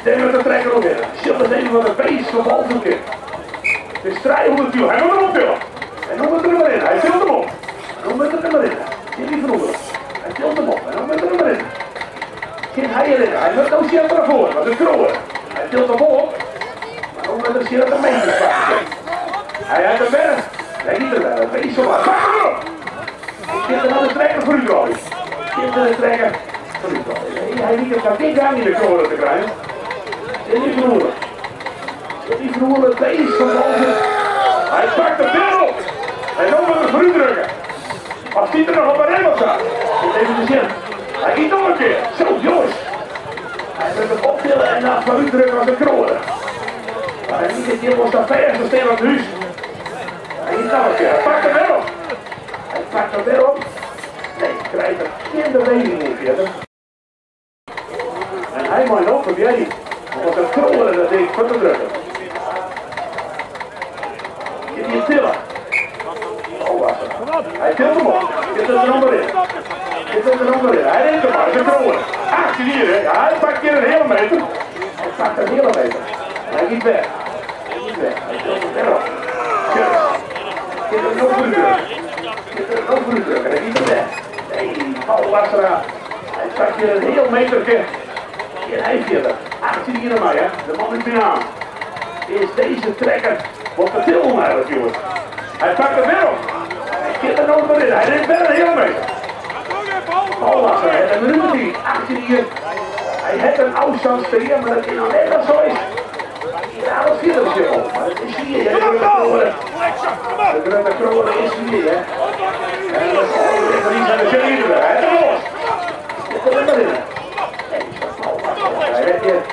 Meteen met de trekker op in. Schild meteen van de beest van bal zoeken. Het is strijd om het duel. Hij moet hem optillen. En dan moet er maar in. Hij tilt hem op. En dan moet er maar in. Jimmy van Oelen. Hij tilt hem op. En dan moet er maar in. Geen hij erin. Hij moet nou zien naar voren. Dat is Kroon. Hij tilt hem op. Maar dan moet er zien dat de meter staat. Hij heeft hem weg. Hij niet er. Een beest van bal. Pak hem op. Geef hem aan de trekker voor u, Roy. Geef hem aan de trekker. Hij liet het geen gang in de koren te krijgen. En die verloren. Die verloren het beest van boven. Hij pakt de beeld op. Hij wil met de voor u drukken. Als die er nog op een remmel staat. Even te zien. Hij giet nog een keer. Zo, jongens. Hij wil hem optillen en naar voor u drukken als een kronen. Maar hij liet het hier was dat verste steen aan het huis. Hij giet nog een keer. Hij pakt de beeld op. Hij pakt de beeld op. Nee, ik krijg er geen beweging in verder. En hij mag ook, of jij niet. Want een kronen dat deed voor te drukken. Je die tillen. Oh, wacht. Hij tilt hem op. Zit er nog maar in. Hij neemt hem maar, zijn kronen. 18 hier, hè. Ja, hij pakt hier een hele meter. Hij pakt een hele meter. Hij giet weg. Hij tilt hem verder op. Zit er nog voor u drukken. Hij giet hem weg. Nee, Paul Lassera. Hij pakt hier een heel metertje. En hij verder. 18 hier maar, hè. De man is weer aan. Is deze trekker. Wat de til om eigenlijk, jongens. Hij pakt hem weer op. Hij zit er nog maar in. Hij neemt verder een hele meter. Paul Lassera, hij heeft een minuut 10. 18 hier. Hij heeft een afstand tegen, maar dat is nou net als zo is. Ja, dat viel er zich op. Maar het is hier, hè. De grote kronen is hier, hè. En dat is al niet zijn de zin hij heeft hem los. Zit er maar in. Nee, dat is Paul Lassera. Hij heeft hier.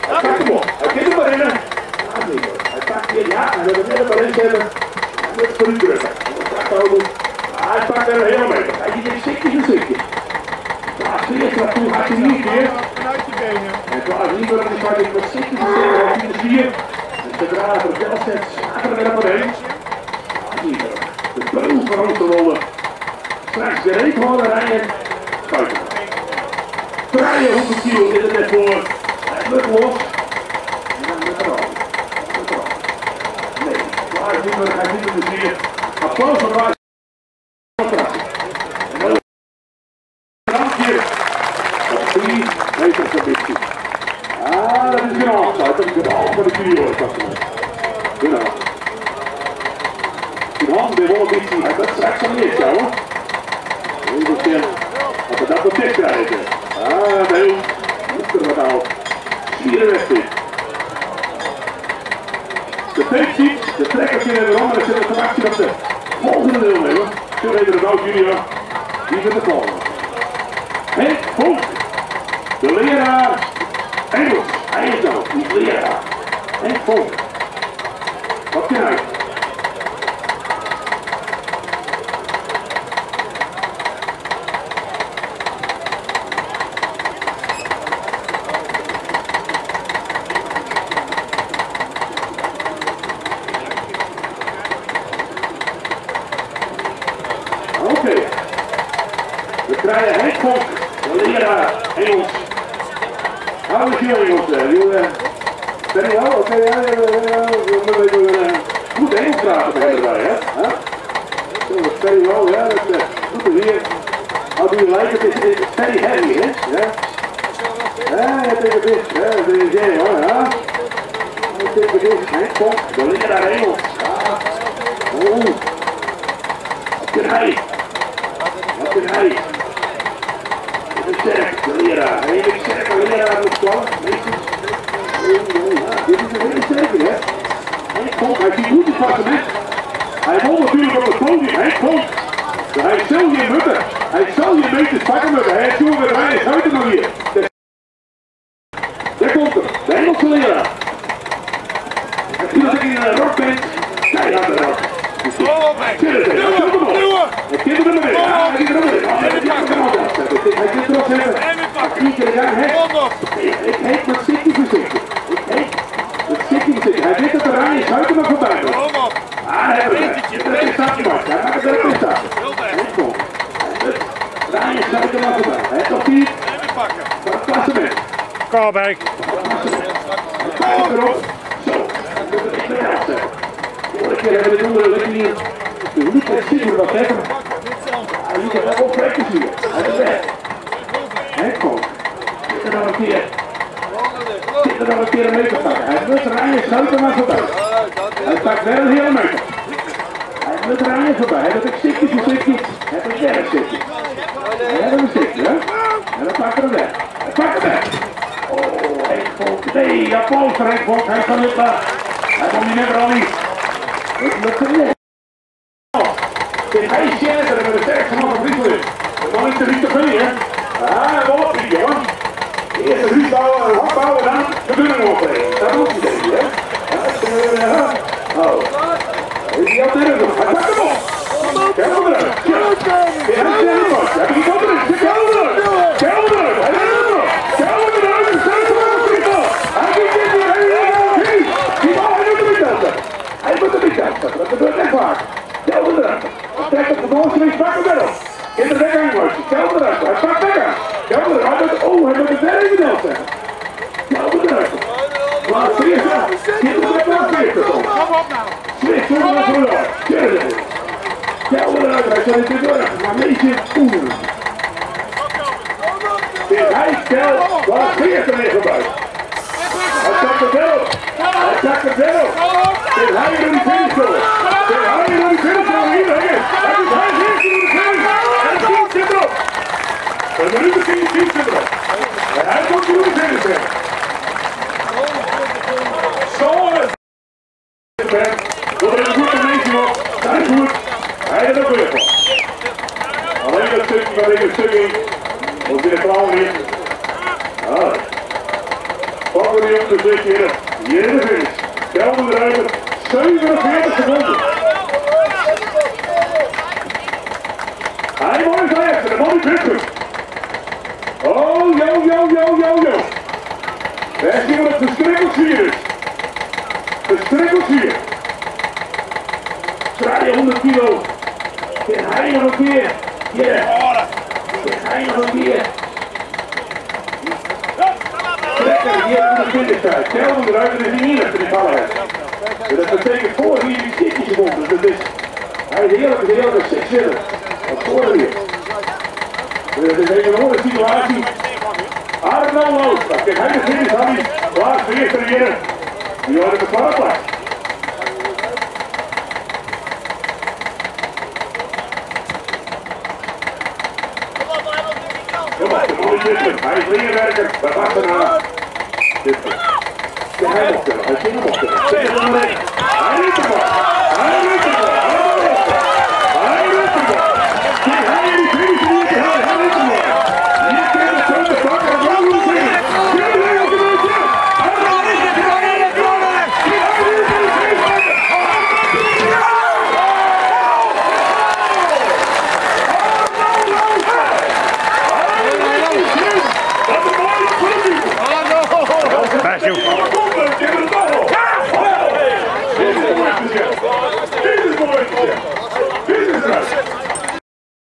Hij pakt hem op. Hij kent hem maar in. Hij pakt hier, ja, hij wil hem net maar inzetten. Hij moet het voor u drukken. Hij pakt er helemaal mee. Hij is sikje. Klaas Veers naartoe, gaat hij niet meer. En Klaas Lieber is waar ik met sikje hij is hier. En zodra het er wel zet, gaat er weer maar heen. De beul van ons te rollen. Straks de reekhoorderij en schuiten. Draaien op de kiel in het net voor. Hij lukt los. En dan met er al. Nee, Klaas Lieber gaat niet meer plezier. Applaus voor Klaas. Ah, dat is geen afsluit, dat is het al van de video. Genau. Die hand bij Wollebici, hij gaat straks aan eerst, ja hoor. Even zien of we dat op dit krijgen. Ah, nee, moet er wat aan. 54. De tape ziet, de trekkers in de rom en er zit een actie op de volgende deelnemer. Zo even de Wout Junior, die zit de volgende. Henk Vonk, de leraar Engels, Eindhoven, die leraar Henk Vonk. Wat kan hij? Oké. We krijgen Henk Vonk, de leraar Engels. How is your Engels there? Very well? Okay, goed Engels praten bij erbij, hè? So, very well, yeah, that's good to hear. How do you like it? It's very heavy, hè? Yeah? Yeah, take a bit. Yeah, there is yeah, huh? Take a bit. Henk Vonk, de leraar Engels. Oh. Wat kan hij? Wat kan hij? Sterk, de leraar. Hij is sterk, de leraar moet komen. Dit is een hele sterke, hè? Henk Vonk, hij ziet goed het klassement. Hij won natuurlijk op het podium, Henk Vonk. Hij zal je mutten. Hij zal je meters pakken mutten. Hij heeft toen weer weinig buiten nog hier. Daar komt er, de Engelse leraar. En toen ik in een rockband, hij had de rock. Hij kent het er maar in. Hij kent er maar in. Hij kent er maar in. Hij kent erop zetten. Ik heet met Sikkie voorzichtig. Hij weet dat de rij is buiten maar voorbij. Ah, hij hebben we. Dat is stapje maar. Hij maakt het er een stapje. De rij is buiten maar voorbij. Hij heeft nog 4. Voor het klassement. Karbijk. Hij pakt erop. Zo. Dat is het weer afzetten. Vorige keer hebben we dit onder de hier. De Luc heeft Sikkie wat hebben. Hij liet het ook op zien. Hij is weg. Henk Vonk. Zit er nog een keer een meter pakken. Hij moet er aan je schuiten maar voorbij. Hij pakt wel een hele meter. Hij moet er aan je voorbij. Hij heeft een stikje voor stikje. Hij heeft een derde stikje. Hij heeft een stikje, hè? En dan pakt er hem weg. Hij pakt hem weg. Oh, Henk Vonk. Nee, applaus voor Henk Vonk. Hij kan niet laten. Hij komt niet meer al niet. Dat lukt hem niet. Hij is Jennifer met de sterkste man van Friesland. Dat mag niet te niet te veel, hè? Ah, dat wordt niet, jongen. Eerst een huis bouwen, een hak bouwen, dan de deuren opleggen. Dat moet niet even, hè? Oh. Is hij al terug? Hij pakt hem op. Kijk hem eruit. Hij heeft hem vast. Hij heeft hem eruit. Kijk hem eruit. Kijk hem eruit. Hij heeft hem eruit. Kijk hem eruit. Hij staat er op de bal. Hij doet dit niet. Die bal, hij doet hem niet uit. Hij moet hem niet uit. Dat gebeurt echt vaak. Kijk hem eruit. Hij trekt op de bovenste, pak hem erop. In de weg aan, kijk hem eruit. Hij pakt weg aan. Kijk hem eruit. Hij moet het ver even zelf zeggen. Kijk hem eruit. Laat Veers aan. Kijk hem eruit. Laat Veers aan. Kom op nou. Veers, kom op nou. Kijk hem eruit. Kijk hem eruit. Hij zal niet meer weg. Maar meisje, oeh. Hij stelt. Laat Veers er even bij. Hij zakt er wel op. Hij zakt er wel op. Hij is die finish door. Hij is die finish door. Hier, hij is. Hij is eerst door de finish. Hij komt zit erop. Een minuut of 10 zit erop. En hij komt door de finish. Zo is het. Door een goede meisje nog. Dat is goed. Hij is er ook weer van. Alleen dat stukje van deze stukje. Moet in de klauwen in. Pak voor die op de 6 heren. Hier in de finish. Kelvin de Ruiter, 47 seconden. Hij mooi is laatste, de man is terug. Oh, yo. Daar zien we het verstrikkeld hier is. Verstrikkeld hier. Draai je 100 kilo. En hij nog een keer. Ja. En hij nog een keer. Trekker hier aan de finishtijd. Kelvin de Ruiter is niet achter die vallen. Dat betekent voor hier die stickjes gewonnen. Dus hij is heerlijk 6 zitten. Dat scoorde weer. Dit is een mooie situatie. Arno Loos. Kijk, hij de finish had hij. Laatste eerste hier. Die hoorde de plaats. Kom op, de mooie zitten. Hij is linkerwerker. We wachten aan. Hij mocht er. Hij ging hem op. Hij is er maar. Hij is er maar.